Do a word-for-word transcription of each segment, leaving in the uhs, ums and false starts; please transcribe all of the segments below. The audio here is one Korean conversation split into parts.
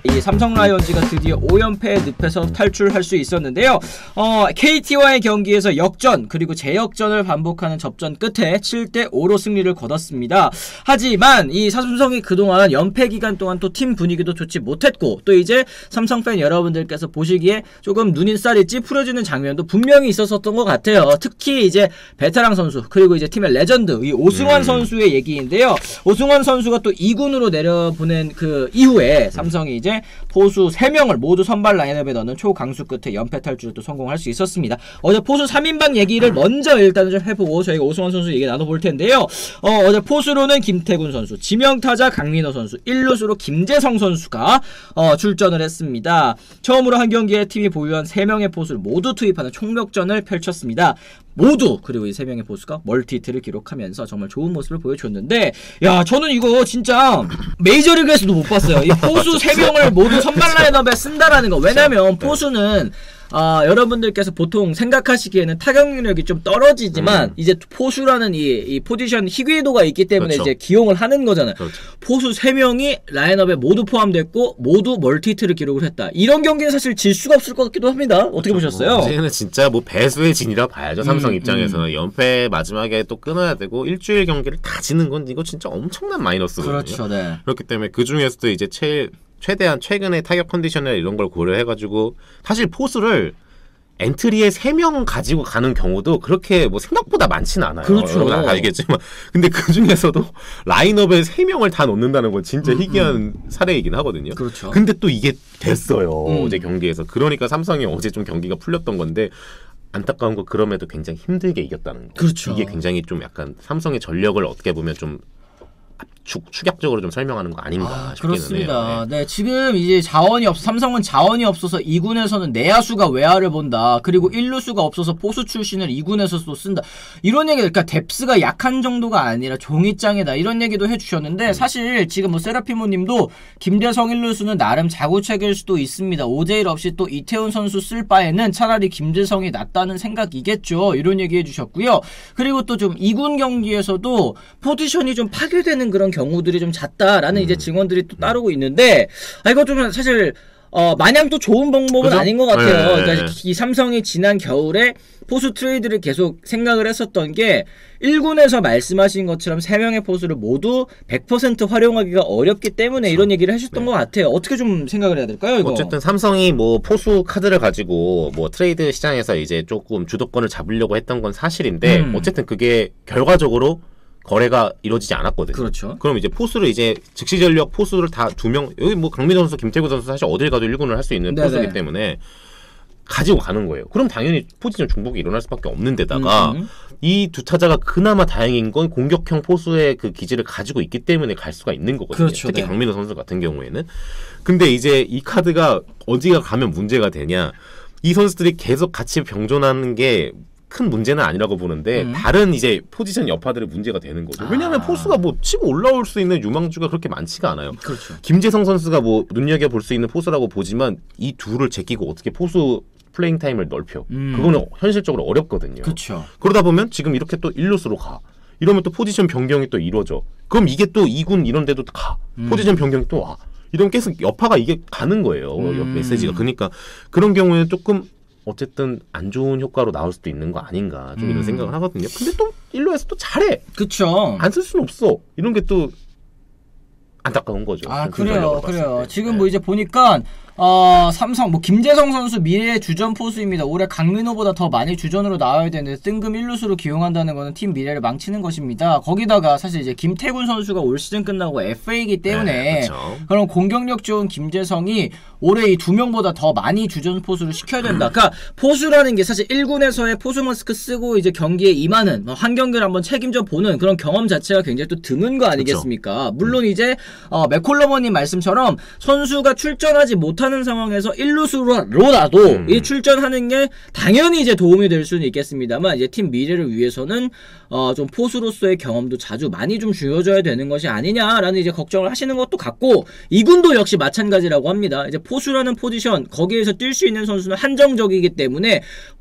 이 삼성 라이온즈가 드디어 오 연패의 늪에서 탈출할 수 있었는데요. 어, 케이티와의 경기에서 역전 그리고 재역전을 반복하는 접전 끝에 칠 대 오로 승리를 거뒀습니다. 하지만 이 삼성이 그동안 연패 기간 동안 또 팀 분위기도 좋지 못했고 또 이제 삼성 팬 여러분들께서 보시기에 조금 눈인살이 찌푸려지는 장면도 분명히 있었었던 것 같아요. 특히 이제 베테랑 선수 그리고 이제 팀의 레전드 이 오승환 음. 선수의 얘기인데요. 오승환 선수가 또 이 군으로 내려보낸 그 이후에 삼성이 이제 포수 세 명을 모두 선발 라인업에 넣는 초강수 끝에 연패 탈출을 또 성공할 수 있었습니다. 어제 포수 삼 인방 얘기를 먼저 일단은 좀 해보고 저희가 오승환 선수 얘기 나눠볼 텐데요. 어, 어제 포수로는 김태군 선수, 지명타자 강민호 선수, 일루수로 김재성 선수가 어, 출전을 했습니다. 처음으로 한 경기에 팀이 보유한 세 명의 포수를 모두 투입하는 총력전을 펼쳤습니다. 모두 그리고 이 세 명의 포수가 멀티히트를 기록하면서 정말 좋은 모습을 보여줬는데 야 저는 이거 진짜 메이저리그에서도 못 봤어요. 이 포수 세 명을 모두 선발 라인업에 쓴다라는 거. 왜냐면 포수는 아, 여러분들께서 보통 생각하시기에는 타격력이 좀 떨어지지만 음. 이제 포수라는 이, 이 포지션 희귀도가 있기 때문에 그렇죠. 이제 기용을 하는 거잖아요. 그렇죠. 포수 세 명이 라인업에 모두 포함됐고 모두 멀티히트를 기록을 했다. 이런 경기는 사실 질 수가 없을 것 같기도 합니다. 어떻게 그렇죠. 보셨어요? 뭐, 이제는 진짜 뭐 배수의 진이라 봐야죠. 삼성 음, 입장에서는 음. 연패 마지막에 또 끊어야 되고 일주일 경기를 다 지는 건 이거 진짜 엄청난 마이너스거든요. 그렇죠. 네. 그렇기 때문에 그 중에서도 이제 제일 최대한 최근의 타격 컨디션이나 이런 걸 고려해가지고 사실 포수를 엔트리에 세 명 가지고 가는 경우도 그렇게 뭐 생각보다 많지는 않아요. 그렇죠. 여러분 다 알겠지만 근데 그 중에서도 라인업에 세 명을 다 넣는다는 건 진짜 음, 희귀한 음. 사례이긴 하거든요. 그렇죠. 근데 또 이게 됐어요. 음. 어제 경기에서. 그러니까 삼성이 어제 좀 경기가 풀렸던 건데 안타까운 거 그럼에도 굉장히 힘들게 이겼다는 거. 그렇죠. 이게 굉장히 좀 약간 삼성의 전력을 어떻게 보면 좀 축, 축약적으로 좀 설명하는 거 아닌가 아, 싶기는 그렇습니다. 해요. 네. 네, 지금 이제 자원이 없어 삼성은 자원이 없어서 이 군에서는 내야수가 외야를 본다. 그리고 일루수가 없어서 포수 출신을 이 군에서 또 쓴다. 이런 얘기, 그러니까 뎁스가 약한 정도가 아니라 종이장이다. 이런 얘기도 해주셨는데 음. 사실 지금 뭐 세라피모님도 김재성 일루수는 나름 자구책일 수도 있습니다. 오제일 없이 또 이태훈 선수 쓸 바에는 차라리 김재성이 낫다는 생각이겠죠. 이런 얘기 해주셨고요. 그리고 또 좀 이 군 경기에서도 포지션이 좀 파괴되는 그런 경우들이 좀 잦다라는 음. 이제 증언들이 또 따르고 있는데 아 이거 좀 사실 어 마냥 또 좋은 방법은 그죠? 아닌 것 같아요. 네. 그러니까 이 삼성이 지난 겨울에 포수 트레이드를 계속 생각을 했었던 게 일 군에서 말씀하신 것처럼 세 명의 포수를 모두 백 퍼센트 활용하기가 어렵기 때문에 그렇죠. 이런 얘기를 하셨던 네. 것 같아요. 어떻게 좀 생각을 해야 될까요? 이거? 어쨌든 삼성이 뭐 포수 카드를 가지고 뭐 트레이드 시장에서 이제 조금 주도권을 잡으려고 했던 건 사실인데 음. 어쨌든 그게 결과적으로 거래가 이루어지지 않았거든요. 그렇죠. 그럼 이제 포수를 이제 즉시 전력 포수를 다 두 명 여기 뭐 강민호 선수, 김태구 선수 사실 어딜 가도 일 군을 할 수 있는 네네. 포수이기 때문에 가지고 가는 거예요. 그럼 당연히 포지션 중복이 일어날 수밖에 없는 데다가 음. 이 두 타자가 그나마 다행인 건 공격형 포수의 그 기질을 가지고 있기 때문에 갈 수가 있는 거거든요. 그렇죠, 특히 네. 강민호 선수 같은 경우에는. 근데 이제 이 카드가 어디가 가면 문제가 되냐. 이 선수들이 계속 같이 병존하는 게 큰 문제는 아니라고 보는데 음. 다른 이제 포지션 여파들의 문제가 되는 거죠. 왜냐하면 아. 포수가 뭐 치고 올라올 수 있는 유망주가 그렇게 많지가 않아요. 그렇죠. 김재성 선수가 뭐 눈여겨볼 수 있는 포수라고 보지만 이 둘을 제끼고 어떻게 포수 플레잉 타임을 넓혀. 음. 그거는 현실적으로 어렵거든요. 그렇죠. 그러다 보면 지금 이렇게 또 일루수로 가. 이러면 또 포지션 변경이 또 이루어져. 그럼 이게 또 이 군 이런 데도 가. 음. 포지션 변경이 또 와. 이런 계속 여파가 이게 가는 거예요. 음. 메시지가. 그러니까 그런 경우에는 조금 어쨌든 안 좋은 효과로 나올 수도 있는 거 아닌가 좀 음. 이런 생각을 하거든요. 근데 또 일루에서 또 잘해. 그쵸. 안 쓸 수는 없어. 이런 게 또 안타까운 거죠. 아 그래요, 그래요. 지금 네. 뭐 이제 보니까 어, 삼성 뭐 김재성 선수 미래의 주전 포수입니다. 올해 강민호보다 더 많이 주전으로 나와야 되는데 뜬금 일루수로 기용한다는 거는 팀 미래를 망치는 것입니다. 거기다가 사실 이제 김태군 선수가 올 시즌 끝나고 에프에이이기 때문에 네, 그렇죠. 그럼 공격력 좋은 김재성이 올해 이 두 명보다 더 많이 주전 포수를 시켜야 된다. 그러니까 포수라는 게 사실 일 군에서의 포수 마스크 쓰고 이제 경기에 임하는 한 경기를 한번 책임져 보는 그런 경험 자체가 굉장히 또 드문 거 아니겠습니까? 그렇죠. 물론 이제 어, 맥콜러머님 말씀처럼 선수가 출전하지 못하는 상황에서 일루수로라도 음. 이 출전하는 게 당연히 이제 도움이 될 수는 있겠습니다만 이제 팀 미래를 위해서는 어, 좀 포수로서의 경험도 자주 많이 좀 주어져야 되는 것이 아니냐라는 이제 걱정을 하시는 것도 같고 이 군도 역시 마찬가지라고 합니다. 이제 포수라는 포지션 거기에서 뛸 수 있는 선수는 한정적이기 때문에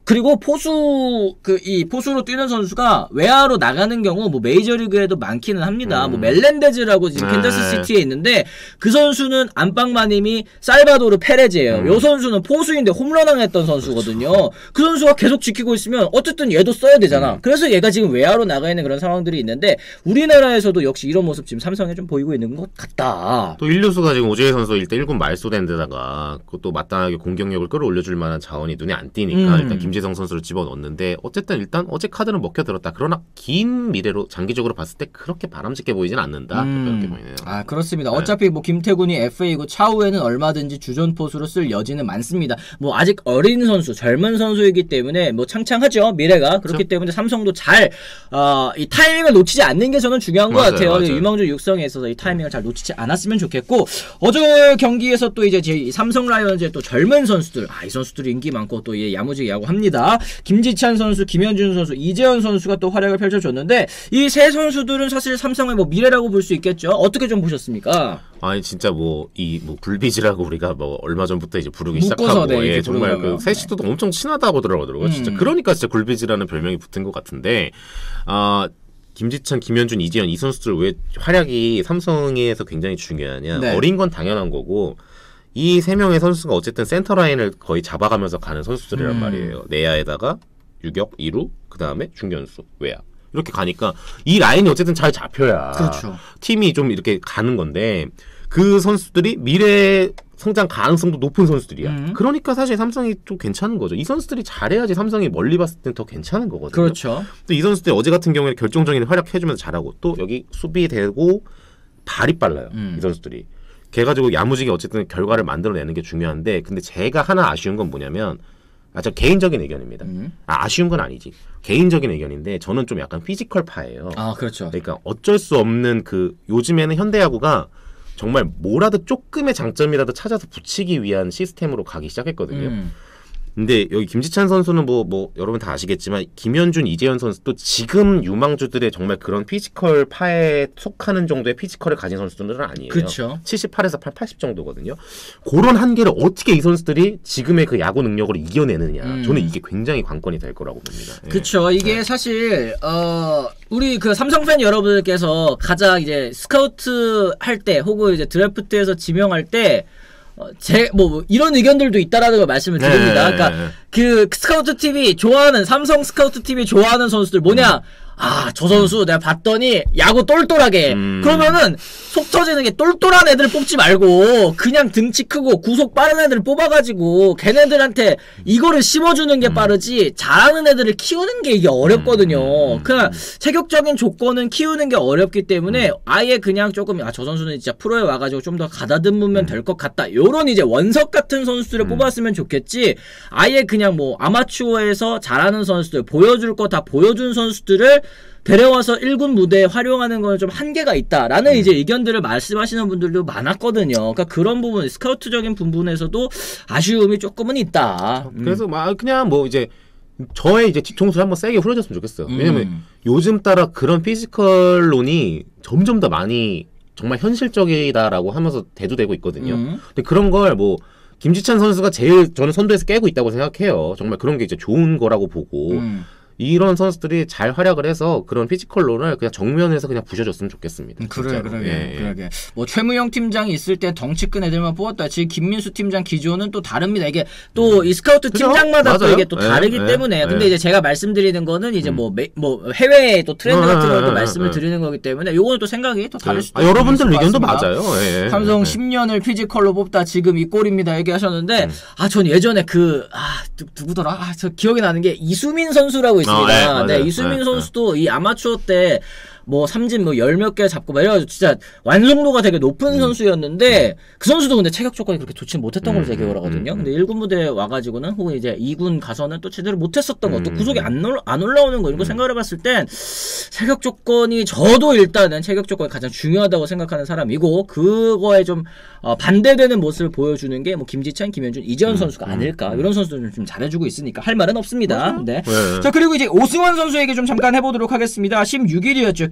그리고 포수 그 이 포수로 뛰는 선수가 외야로 나가는 경우 뭐 메이저리그에도 많기는 합니다. 음. 뭐 멜렌데즈라고 지금 캔자스 시티에 있는데 그 선수는 안방마님이 살바도르 페레즈예요. 음. 요 선수는 포수인데 홈런왕 했던 선수거든요. 그렇죠. 그 선수가 계속 지키고 있으면 어쨌든 얘도 써야 되잖아. 음. 그래서 얘가 지금 외야로 나가 있는 그런 상황들이 있는데 우리나라에서도 역시 이런 모습 지금 삼성에 좀 보이고 있는 것 같다. 또 일루수가 지금 오재일 선수 일대 일 군 말소된 데다가 그것도 마땅하게 공격력을 끌어올려줄 만한 자원이 눈에 안 띄니까 음. 일단 김지성 선수를 집어넣었는데 어쨌든 일단 어제 카드는 먹혀들었다. 그러나 긴 미래로 장기적으로 봤을 때 그렇게 바람직해 보이진 않는다. 음. 그렇게 보이네요. 아 그렇습니다. 네. 어차피 뭐 김태군이 에프에이고 차후에는 얼마든지 주전 포수로 쓸 여지는 많습니다. 뭐 아직 어린 선수, 젊은 선수이기 때문에 뭐 창창하죠 미래가. 그렇기 그렇죠. 때문에 삼성도 잘 어, 이 타이밍을 놓치지 않는 게 저는 중요한 것 맞아요, 같아요. 맞아요. 유망주 육성에 있어서 이 타이밍을 잘 놓치지 않았으면 좋겠고 어제 경기에서 또 이제 제 삼성 라이온즈의 또 젊은 선수들, 아 이 선수들이 인기 많고 또 예, 야무지게 야구합니다. 김지찬 선수, 김현준 선수, 이재현 선수가 또 활약을 펼쳐줬는데 이 세 선수들은 사실 삼성의 뭐 미래라고 볼 수 있겠죠. 어떻게 좀 보셨습니까? 아니 진짜 뭐 이 뭐 불비지라고 우리가 뭐 얼마 전부터 이제 부르기 묶어서, 시작하고 네, 예, 정말 부르더라고요. 그 셋이도 엄청 친하다고 하더라고요. 음. 진짜 그러니까 진짜 굴비지라는 별명이 붙은 것 같은데 아 김지찬, 김현준, 이재현 이 선수들 왜 활약이 삼성에서 굉장히 중요하냐? 네. 어린 건 당연한 거고 이 세 명의 선수가 어쨌든 센터 라인을 거의 잡아가면서 가는 선수들이란 음. 말이에요. 내야에다가 유격, 이루, 그 다음에 중견수, 외야. 이렇게 가니까 이 라인이 어쨌든 잘 잡혀야 그렇죠. 팀이 좀 이렇게 가는 건데 그 선수들이 미래 성장 가능성도 높은 선수들이야. 음. 그러니까 사실 삼성이 좀 괜찮은 거죠. 이 선수들이 잘해야지 삼성이 멀리 봤을 땐 더 괜찮은 거거든요. 그렇죠. 또 이 선수들 어제 같은 경우에 결정적인 활약해주면서 잘하고 또 여기 수비되고 발이 빨라요. 음. 이 선수들이. 걔 가지고 야무지게 어쨌든 결과를 만들어내는 게 중요한데 근데 제가 하나 아쉬운 건 뭐냐면 아, 저 개인적인 의견입니다. 음. 아, 아쉬운 건 아니지. 개인적인 의견인데 저는 좀 약간 피지컬파예요. 아 그렇죠. 그러니까 어쩔 수 없는 그 요즘에는 현대야구가 정말 뭐라도 조금의 장점이라도 찾아서 붙이기 위한 시스템으로 가기 시작했거든요. 음. 근데 여기 김지찬 선수는 뭐, 뭐, 여러분 다 아시겠지만, 김현준, 이재현 선수도 지금 유망주들의 정말 그런 피지컬 파에 속하는 정도의 피지컬을 가진 선수들은 아니에요. 그쵸. 칠십팔에서 팔십 정도거든요. 그런 한계를 어떻게 이 선수들이 지금의 그 야구 능력으로 이겨내느냐. 음. 저는 이게 굉장히 관건이 될 거라고 봅니다. 예. 그쵸. 이게 사실, 어, 우리 그 삼성 팬 여러분들께서 가장 이제 스카우트 할 때, 혹은 이제 드래프트에서 지명할 때, 어, 제, 뭐, 이런 의견들도 있다라는 걸 말씀을 드립니다. 네. 그러니까, 그, 스카우트 팀이 좋아하는, 삼성 스카우트 팀이 좋아하는 선수들 뭐냐? 아, 저 선수 내가 봤더니 야구 똘똘하게. 음. 그러면은 속 터지는 게 똘똘한 애들 뽑지 말고 그냥 등치 크고 구속 빠른 애들 뽑아가지고 걔네들한테 이거를 심어주는 게 음. 빠르지 잘하는 애들을 키우는 게 이게 어렵거든요. 음. 그냥 체격적인 조건은 키우는 게 어렵기 때문에 음. 아예 그냥 조금 아, 저 선수는 진짜 프로에 와가지고 좀 더 가다듬으면 음. 될 것 같다. 요런 이제 원석 같은 선수들을 음. 뽑았으면 좋겠지. 아예 그냥 뭐 아마추어에서 잘하는 선수들 보여줄 거 다 보여준 선수들을 데려와서 일 군 무대에 활용하는 건 좀 한계가 있다라는 음. 이제 의견들을 말씀하시는 분들도 많았거든요. 그러니까 그런 부분, 스카우트적인 부분에서도 아쉬움이 조금은 있다. 음. 그래서 막 그냥 뭐 이제 저의 이제 뒤통수를 한번 세게 후려줬으면 좋겠어요. 왜냐면 음. 요즘 따라 그런 피지컬론이 점점 더 많이 정말 현실적이다라고 하면서 대두되고 있거든요. 음. 근데 그런 걸 뭐 김지찬 선수가 제일 저는 선두에서 깨고 있다고 생각해요. 정말 그런 게 이제 좋은 거라고 보고 음. 이런 선수들이 잘 활약을 해서 그런 피지컬론을 그냥 정면에서 그냥 부셔줬으면 좋겠습니다. 음, 그래, 진짜로. 그러게, 예, 예. 그러게. 뭐 최무영 팀장이 있을 때 덩치 큰 애들만 뽑았다. 지금 김민수 팀장 기조는 또 다릅니다. 이게 또 이 스카우트 그죠? 팀장마다 또 맞아요. 이게 또 예, 다르기 예, 때문에. 예. 근데 이제 제가 말씀드리는 거는 이제 음. 뭐, 매, 뭐 해외의 또 트렌드 음, 같은 걸 또 음, 말씀을 음, 드리는 거기 때문에 요거는 또 생각이 또 다를 수도 아, 여러분들 있을 것 의견도 같습니다. 맞아요. 예, 예. 삼성 예. 십 년을 피지컬로 뽑다 지금 이 꼴입니다 얘기하셨는데 음. 아 전 예전에 그 아 누구더라 아 저 기억이 나는 게 이수민 선수라고 있습니다. 어, 네, 맞아요. 네, 이수민 네, 선수도 이 아마추어 때 뭐 삼진 뭐 열 몇 개 잡고 막 이래가지고 진짜 완성도가 되게 높은 음. 선수였는데 그 선수도 근데 체격 조건이 그렇게 좋지 못했던 걸로 음, 제 기억을 하거든요. 음, 음. 근데 일 군 무대에 와가지고는 혹은 이제 이 군 가서는 또 제대로 못했었던 거, 또 음. 구속이 안, 올라, 안 올라오는 거 이런 거 음. 생각을 해봤을 땐 체격 조건이 저도 일단은 체격 조건이 가장 중요하다고 생각하는 사람이고 그거에 좀 어, 반대되는 모습을 보여주는 게 뭐 김지찬, 김현준, 이재현 음, 선수가 음, 아닐까. 음. 이런 선수들은 좀 잘해주고 있으니까 할 말은 없습니다. 네. 네. 자 그리고 이제 오승환 선수에게 좀 잠깐 해보도록 하겠습니다. 십육 일이었죠.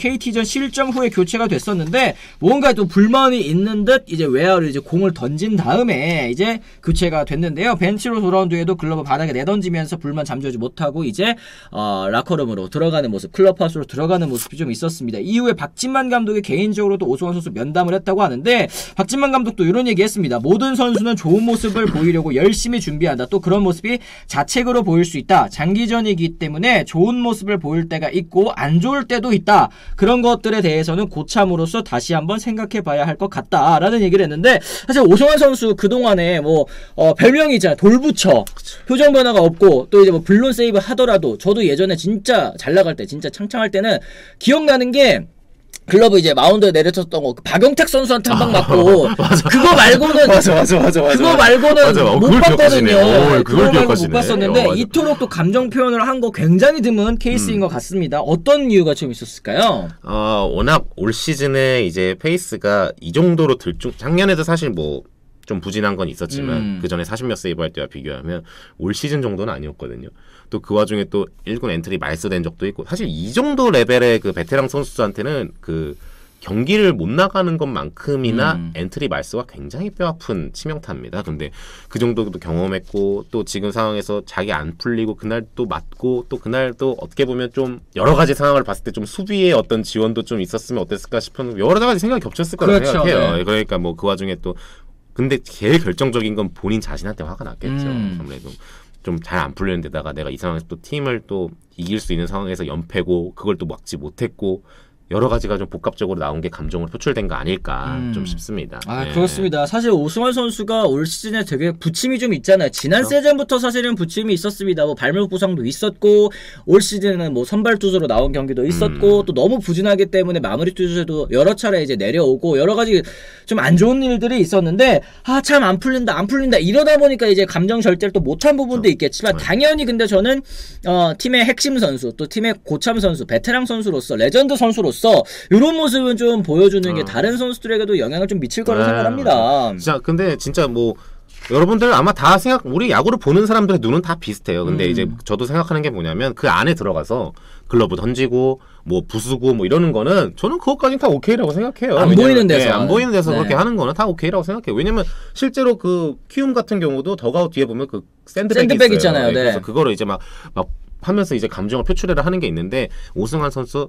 케이티전 실점 후에 교체가 됐었는데 뭔가 또 불만이 있는 듯 이제 외야로 이제 공을 던진 다음에 이제 교체가 됐는데요. 벤치로 돌아온 뒤에도 글러브 바닥에 내던지면서 불만 잠재우지 못하고 이제 어, 라커룸으로 들어가는 모습, 클럽하우스로 들어가는 모습이 좀 있었습니다. 이후에 박진만 감독이 개인적으로도 오승환 선수 면담을 했다고 하는데 박진만 감독도 이런 얘기했습니다. 모든 선수는 좋은 모습을 보이려고 열심히 준비한다. 또 그런 모습이 자책으로 보일 수 있다. 장기전이기 때문에 좋은 모습을 보일 때가 있고 안 좋을 때도 있다. 그런 것들에 대해서는 고참으로서 다시 한번 생각해봐야 할 것 같다라는 얘기를 했는데 사실 오승환 선수 그동안에 뭐 어, 별명이 있잖아요. 돌부처. 표정 변화가 없고 또 이제 뭐 블론 세이브 하더라도 저도 예전에 진짜 잘 나갈 때 진짜 창창할 때는 기억나는 게 글러브 이제 마운드에 내려쳤던 거 박영택 선수한테 한 방 맞고 맞아. 그거 말고는 맞아 맞아 맞아 맞아 그거 말고는 맞아. 어, 못 그걸 봤거든요. 기억하시네. 어, 그거 말고 기억하시네. 못 봤었는데 어, 맞아. 이토록 또 감정 표현을 한 거 굉장히 드문 케이스인 음. 것 같습니다. 어떤 이유가 좀 있었을까요? 어, 워낙 올 시즌에 이제 페이스가 이 정도로 들쭉 작년에도 사실 뭐 좀 부진한 건 있었지만 음. 그 전에 사십 몇 세이브 할 때와 비교하면 올 시즌 정도는 아니었거든요. 또 그 와중에 또 일 군 엔트리 말소된 적도 있고 사실 이 정도 레벨의 그 베테랑 선수한테는 그 경기를 못 나가는 것만큼이나 음. 엔트리 말소가 굉장히 뼈아픈 치명타입니다. 근데 그 정도도 경험했고 또 지금 상황에서 자기 안 풀리고 그날 또 맞고 또 그날 또 어떻게 보면 좀 여러 가지 상황을 봤을 때 좀 수비에 어떤 지원도 좀 있었으면 어땠을까 싶은 여러 가지 생각이 겹쳤을 거라고 그렇죠, 생각해요. 네. 그러니까 뭐 그 와중에 또 근데 제일 결정적인 건 본인 자신한테 화가 났겠죠. 음. 아무래도 좀 잘 안 풀리는 데다가 내가 이 상황에서 또 팀을 또 이길 수 있는 상황에서 연패고 그걸 또 막지 못했고 여러 가지가 좀 복합적으로 나온 게 감정으로 표출된 거 아닐까 음. 좀 싶습니다. 아 네. 그렇습니다. 사실 오승환 선수가 올 시즌에 되게 부침이 좀 있잖아요. 지난 그렇죠? 시즌부터 사실은 부침이 있었습니다. 뭐 발목 부상도 있었고 올 시즌은 뭐 선발 투수로 나온 경기도 있었고 음. 또 너무 부진하기 때문에 마무리 투수에도 여러 차례 이제 내려오고 여러 가지 좀 안 좋은 일들이 있었는데 아 참 안 풀린다 안 풀린다 이러다 보니까 이제 감정 절제를 또 못한 부분도 그렇죠. 있겠지만 당연히 근데 저는 어, 팀의 핵심 선수 또 팀의 고참 선수 베테랑 선수로서 레전드 선수로서 이런 모습은 좀 보여주는 어. 게 다른 선수들에게도 영향을 좀 미칠 거라고 네, 생각합니다. 진짜 근데 진짜 뭐 여러분들 아마 다 생각 우리 야구를 보는 사람들의 눈은 다 비슷해요. 근데 음. 이제 저도 생각하는 게 뭐냐면 그 안에 들어가서 글러브 던지고 뭐 부수고 뭐 이러는 거는 저는 그것까지는 다 오케이라고 생각해요. 안 보이는 데서 네, 안 보이는 데서 네. 그렇게 하는 거는 다 오케이라고 생각해요. 왜냐면 실제로 그 키움 같은 경우도 더가웃 뒤에 보면 그 샌드백, 샌드백 있잖아요. 네. 그래서 그거를 이제 막 막 하면서 이제 감정을 표출해라 하는 게 있는데 오승환 선수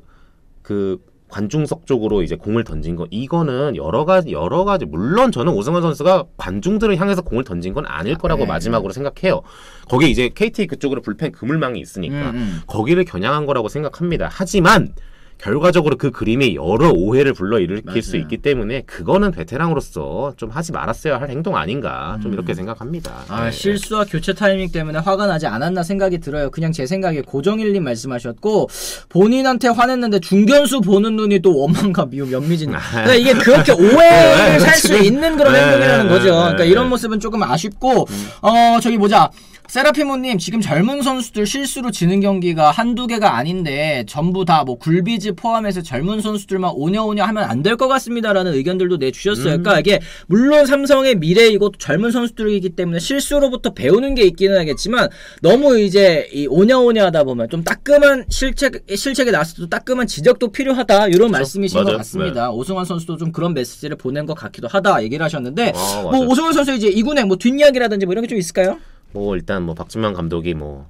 그 관중석 쪽으로 이제 공을 던진 거 이거는 여러 가지 여러 가지 물론 저는 오승환 선수가 관중들을 향해서 공을 던진 건 아닐 거라고 네. 마지막으로 생각해요. 거기 이제 케이티 그쪽으로 불펜 그물망이 있으니까 음, 음. 거기를 겨냥한 거라고 생각합니다. 하지만 결과적으로 그 그림이 여러 오해를 불러일으킬 맞아요. 수 있기 때문에 그거는 베테랑으로서 좀 하지 말았어야 할 행동 아닌가 좀 음. 이렇게 생각합니다. 아, 네. 실수와 교체 타이밍 때문에 화가 나지 않았나 생각이 들어요. 그냥 제 생각에 고정일님 말씀하셨고 본인한테 화냈는데 중견수 보는 눈이 또 원망과 미움 연미진 그러니까 이게 그렇게 오해를 살 수 있는 그런 행동이라는 거죠. 그러니까 이런 모습은 조금 아쉽고 음. 어 저기 보자. 세라피모님 지금 젊은 선수들 실수로 지는 경기가 한두 개가 아닌데 전부 다 뭐 굴비즈 포함해서 젊은 선수들만 오냐오냐 하면 안 될 것 같습니다 라는 의견들도 내주셨어요. 음. 그러니까 이게 물론 삼성의 미래이고 젊은 선수들이기 때문에 실수로부터 배우는 게 있기는 하겠지만 너무 이제 이 오냐오냐 하다 보면 좀 따끔한 실책, 실책에 나왔을 때 따끔한 지적도 필요하다 이런 그렇죠. 말씀이신 맞아요. 것 같습니다. 네. 오승환 선수도 좀 그런 메시지를 보낸 것 같기도 하다 얘기를 하셨는데 아, 뭐 오승환 선수 이제 이군의 뭐 뒷이야기라든지 뭐 이런 게 좀 있을까요? 뭐 일단 뭐 박진만 감독이 뭐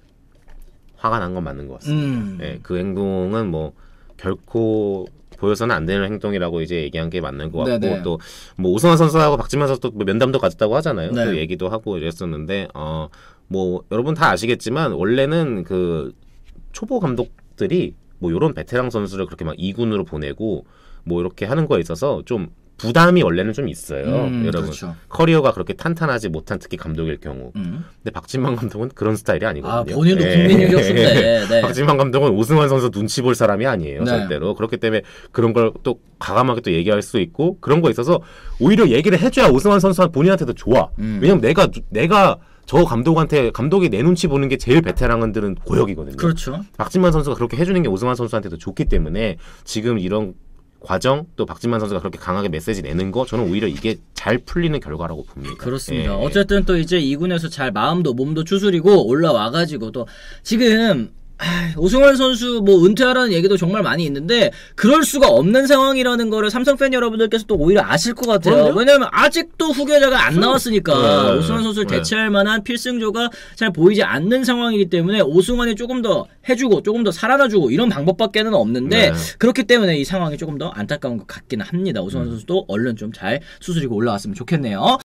화가 난 건 맞는 것 같습니다. 음. 예, 그 행동은 뭐 결코 보여서는 안 되는 행동이라고 이제 얘기한 게 맞는 것 같고 네네. 또 뭐 오승환 선수하고 박진만 선수도 뭐 면담도 가졌다고 하잖아요. 네. 그 얘기도 하고 이랬었는데 어 뭐 여러분 다 아시겠지만 원래는 그 초보 감독들이 뭐 이런 베테랑 선수를 그렇게 막 이 군으로 보내고 뭐 이렇게 하는 거에 있어서 좀 부담이 원래는 좀 있어요. 음, 여러분 그렇죠. 커리어가 그렇게 탄탄하지 못한 특히 감독일 경우. 음. 근데 박진만 감독은 그런 스타일이 아니거든요. 아, 본인도 국민 유격수인데. 네. 박진만 감독은 오승환 선수 눈치 볼 사람이 아니에요. 네. 절대로. 그렇기 때문에 그런 걸 또 과감하게 또 얘기할 수 있고 그런 거에 있어서 오히려 얘기를 해줘야 오승환 선수 본인한테도 좋아. 음. 왜냐면 내가 내가 저 감독한테 감독이 내 눈치 보는 게 제일 베테랑들은 고역이거든요. 그렇죠. 박진만 선수가 그렇게 해주는 게 오승환 선수한테도 좋기 때문에 지금 이런 과정 또 박진만 선수가 그렇게 강하게 메시지 내는 거 저는 오히려 이게 잘 풀리는 결과라고 봅니다. 그렇습니다. 예. 어쨌든 또 이제 이 군에서 잘 마음도 몸도 추스리고 올라와가지고 또 지금 아, 오승환 선수 뭐 은퇴하라는 얘기도 정말 많이 있는데 그럴 수가 없는 상황이라는 거를 삼성 팬 여러분들께서 또 오히려 아실 것 같아요. 그럼요? 왜냐면 아직도 후계자가 안 나왔으니까 네. 오승환 선수를 네. 대체할 만한 필승조가 잘 보이지 않는 상황이기 때문에 오승환이 조금 더 해주고 조금 더 살아나주고 이런 방법밖에는 없는데 네. 그렇기 때문에 이 상황이 조금 더 안타까운 것 같기는 합니다. 오승환 선수도 얼른 좀 잘 수술이고 올라왔으면 좋겠네요.